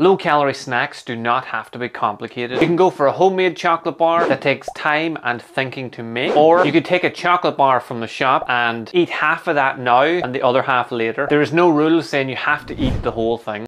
Low-calorie snacks do not have to be complicated. You can go for a homemade chocolate bar that takes time and thinking to make, or you could take a chocolate bar from the shop and eat half of that now and the other half later. There is no rule saying you have to eat the whole thing.